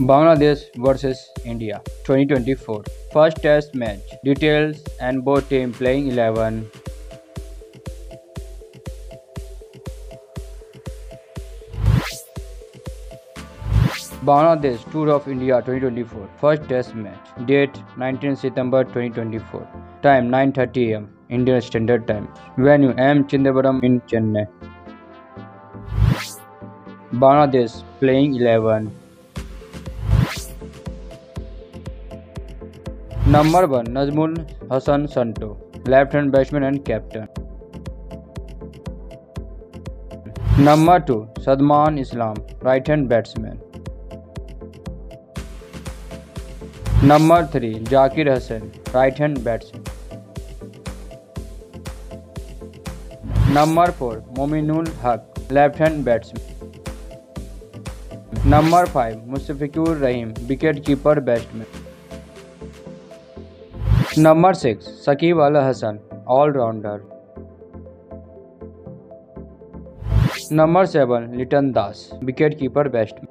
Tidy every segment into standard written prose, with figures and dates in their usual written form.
Bangladesh vs India 2024 First Test match. Details and both team playing 11. Bangladesh Tour of India 2024 First Test match. Date 19 September 2024. Time 9:30 am Indian Standard Time. Venue M Chindambaram in Chennai. Bangladesh playing 11. Number 1 Nazmul Hasan Santo, left-hand batsman and captain. Number 2 Sadman Islam, right-hand batsman. Number 3 Zakir Hussain, right-hand batsman. Number 4 Mominul Haq, left-hand batsman. Number 5 Mustafikur Rahim, wicket-keeper batsman. Number 6 Saqib Al Hasan, all-rounder. Number 7 Liton Das, wicket-keeper batsman.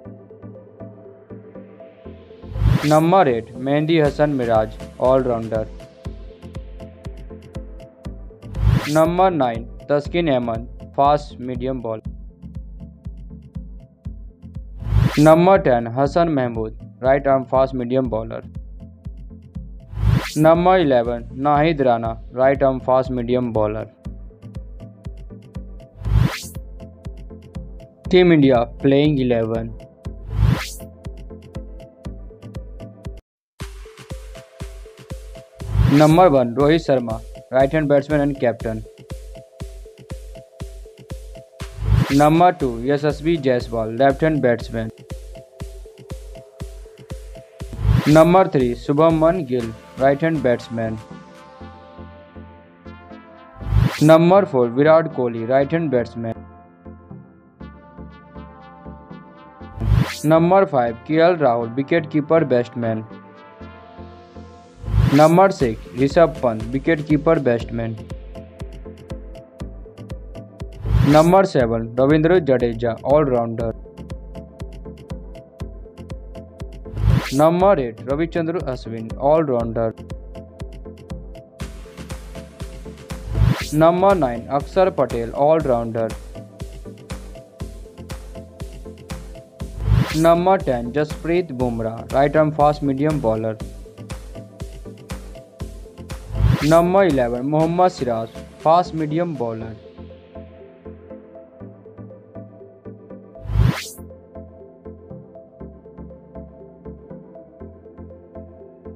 Number 8 Mehdi Hasan Miraj, all-rounder. Number 9 Taskin Ahmed, fast medium ball. Number 10 Hassan Mahmood, right arm fast medium bowler. Number 11 Nahid Rana, right arm fast medium bowler. Team India playing 11. Number 1 Rohit Sharma, right hand batsman and captain. Number 2 Yashasvi Jaiswal, left hand batsman. Number 3 Shubman Gill, right hand batsman. Number 4 Virat Kohli, right hand batsman. Number 5 KL Rahul, wicket keeper batsman. Number 6 Rishabh Pant, wicket keeper batsman. Number 7 Ravindra Jadeja, all-rounder. Number 8 Ravichandran Ashwin, all-rounder. Number 9 Akshar Patel, all-rounder. Number 10 Jasprit Bumrah, right arm fast medium bowler. Number 11 Mohammad Siraj, fast medium bowler.